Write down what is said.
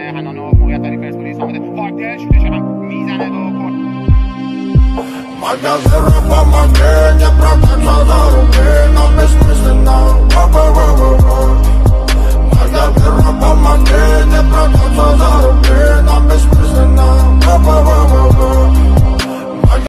حنان و موقعیت برای پرسپولیس آمده. پارکر شوتش هم میزنه و Magazero pa magenia, pra cacciare un pena, per spesdenare,